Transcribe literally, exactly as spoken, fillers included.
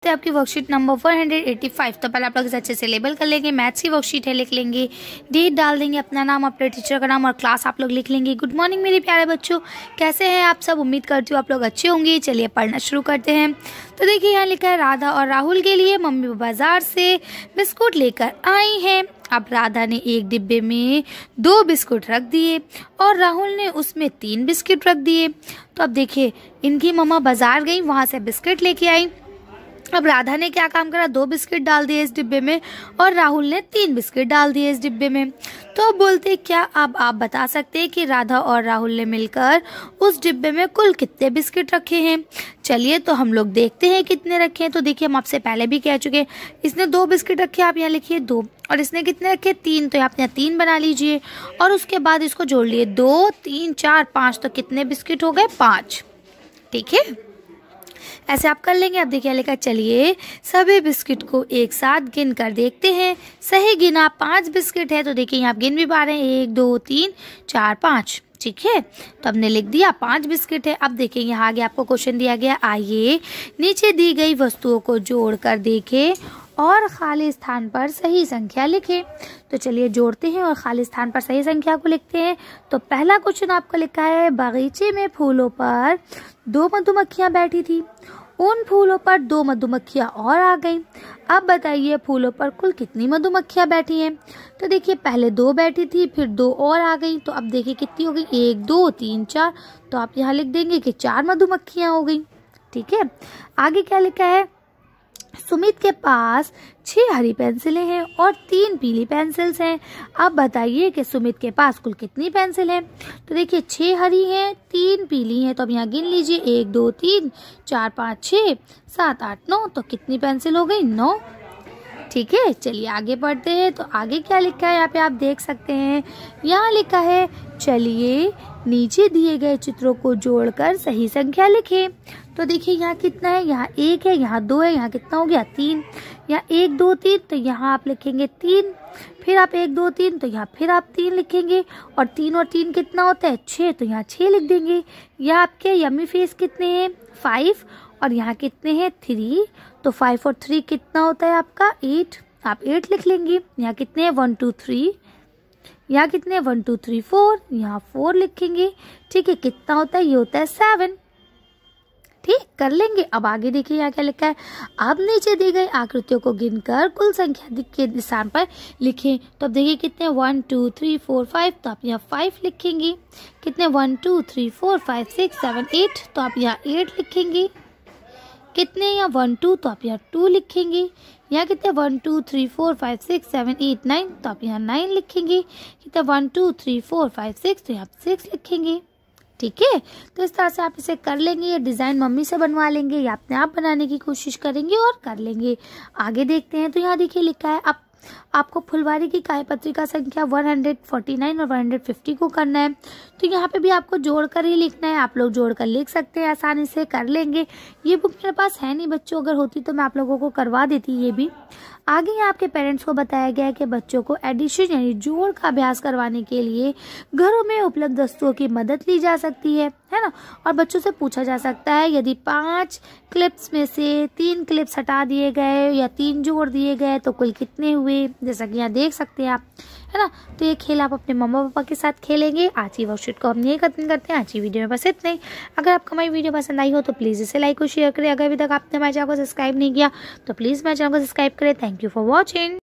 करते हैं आपकी worksheet number one hundred eighty five. तो पहले आप लोग इसे अच्छे से लेबल कर लेंगे। मैथ्स की वर्कशीट है, लिख लेंगे, डेट डाल देंगे, अपना नाम, अपने टीचर का नाम और क्लास आप लोग लिख लेंगे। गुड मॉर्निंग मेरे प्यारे बच्चों, कैसे हैं आप सब? उम्मीद करती हूँ आप लोग अच्छे होंगे। चलिए पढ़ना शुरू करते हैं। तो देखिए यहाँ लिखा है राधा और राहुल के लिए मम्मी बाजार से बिस्कुट लेकर आई हैं। अब राधा ने एक डिब्बे में दो बिस्कुट रख दिए और राहुल ने उसमें तीन बिस्किट रख दिए। तो अब देखिए इनकी मम्मा बाजार गई, वहाँ से बिस्किट लेके आई। अब राधा ने क्या काम करा, दो बिस्किट डाल दिए इस डिब्बे में और राहुल ने तीन बिस्किट डाल दिए इस डिब्बे में। तो अब बोलते क्या, अब आप बता सकते हैं कि राधा और राहुल ने मिलकर उस डिब्बे में कुल कितने बिस्किट रखे हैं। चलिए तो हम लोग देखते हैं कितने रखे हैं। तो देखिए हम आपसे पहले भी कह चुके हैं, इसने दो बिस्किट रखे, आप यहाँ लिखिए दो, और इसने कितने रखे, तीन, तो आप यहाँ तीन बना लीजिए और उसके बाद इसको जोड़ लिए, दो तीन चार पाँच, तो कितने बिस्किट हो गए, पाँच। ठीक है, ऐसे आप कर लेंगे। अब देखिए लिखा, चलिए सभी बिस्किट को एक साथ गिन कर देखते हैं। सही गिना, पांच बिस्किट है। तो देखिए यहाँ आप गिन भी पा रहे हैं, एक दो तीन चार पाँच। ठीक है, तो हमने लिख दिया पांच बिस्किट है। अब देखिए यहाँ आगे आपको क्वेश्चन दिया गया, आइए नीचे दी गई वस्तुओं को जोड़ कर देखें और खाली स्थान पर सही संख्या लिखें। तो चलिए जोड़ते हैं और खाली स्थान पर सही संख्या को लिखते हैं। तो पहला क्वेश्चन आपका लिखा है, बगीचे में फूलों पर दो मधुमक्खियां बैठी थी, उन फूलों पर दो मधुमक्खियां और आ गईं। अब बताइए फूलों पर कुल कितनी मधुमक्खियां बैठी हैं। तो देखिए पहले दो बैठी थी, फिर दो और आ गई। तो अब देखिए कितनी हो गई, एक दो तीन चार। तो आप यहाँ लिख देंगे कि चार मधुमक्खियां हो गई। ठीक है, आगे क्या लिखा है, सुमित के पास छह हरी पेंसिलें हैं और तीन पीली पेंसिल्स हैं। अब बताइए कि सुमित के पास कुल कितनी पेंसिल हैं। तो देखिए छह हरी हैं, तीन पीली हैं। तो अब यहाँ गिन लीजिए, एक दो तीन चार पाँच छः सात आठ नौ। तो कितनी पेंसिल हो गई, नौ। ठीक है, चलिए आगे बढ़ते हैं। तो आगे क्या लिखा है यहाँ पे आप देख सकते हैं। यहाँ लिखा है, चलिए नीचे दिए गए चित्रों को जोड़कर सही संख्या लिखें। तो देखिए यहाँ कितना है, यहाँ एक है, यहाँ दो है, यहाँ कितना हो गया, तीन। यहाँ एक दो तीन, तो यहाँ आप लिखेंगे तीन, फिर आप एक दो तीन, तो यहाँ फिर आप तीन लिखेंगे, और तीन और तीन कितना होता है, छः, तो यहाँ छः लिख देंगे। यहाँ आपके यम्मी फेस कितने हैं, फाइव, और यहाँ कितने हैं, थ्री। तो फाइव और थ्री कितना होता है आपका, एट, आप एट लिख लेंगे। यहाँ कितने हैं, वन टू थ्री, यहाँ कितने, वन टू थ्री फोर, यहाँ फोर लिखेंगे। ठीक है, कितना होता है, ये होता है सेवन। ठीक, कर लेंगे। अब आगे देखिए यहाँ क्या लिखा है, अब नीचे दी गई आकृतियों को गिनकर कुल संख्या के स्थान पर लिखें। तो अब देखिए कितने, one two three four five, तो आप यहाँ फाइव लिखेंगे। कितने, one two three four five six seven eight, तो आप यहाँ एट लिखेंगे। कितने, यहाँ वन टू, तो आप यहाँ टू लिखेंगे। यहाँ कितने, one two three four five six seven eight nine, तो आप यहाँ नाइन लिखेंगे। कितने, one two three four five six, तो यहाँ सिक्स लिखेंगे। ठीक है, तो इस तरह से आप इसे कर लेंगे। ये डिज़ाइन मम्मी से बनवा लेंगे या अपने आप बनाने की कोशिश करेंगे और कर लेंगे। आगे देखते हैं। तो यहाँ देखिए लिखा है, अब आपको फुलवारी की कार्यपत्रिका संख्या वन हंड्रेड फोर्टी नाइन और वन हंड्रेड फिफ्टी को करना है। तो यहाँ पे भी आपको जोड़कर ही लिखना है। आप लोग जोड़कर लिख सकते हैं, आसानी से कर लेंगे। ये बुक मेरे पास है नहीं बच्चों, अगर होती तो मैं आप लोगों को करवा देती ये भी। आगे यहाँ आपके पेरेंट्स को बताया गया है कि बच्चों को एडिशन यानी जोड़ का अभ्यास करवाने के लिए घरों में उपलब्ध वस्तुओं की मदद ली जा सकती है है ना। और बच्चों से पूछा जा सकता है, यदि पांच क्लिप्स में से तीन क्लिप्स हटा दिए गए या तीन जोड़ दिए गए तो कुल कितने हुए, जैसा कि यहाँ देख सकते हैं आप, है ना। तो ये खेल आप अपने मम्मा पापा के साथ खेलेंगे। आज की वर्कशीट को हम यही खत्म करते हैं। आज की वीडियो में बस इतना ही। अगर आपको हमारी वीडियो पसंद आई हो तो प्लीज़ इसे लाइक और शेयर करें। अगर अभी तक आपने हमारे चैनल को सब्सक्राइब नहीं किया तो प्लीज़ हमारे चैनल को सब्सक्राइब करें। Thank you for watching.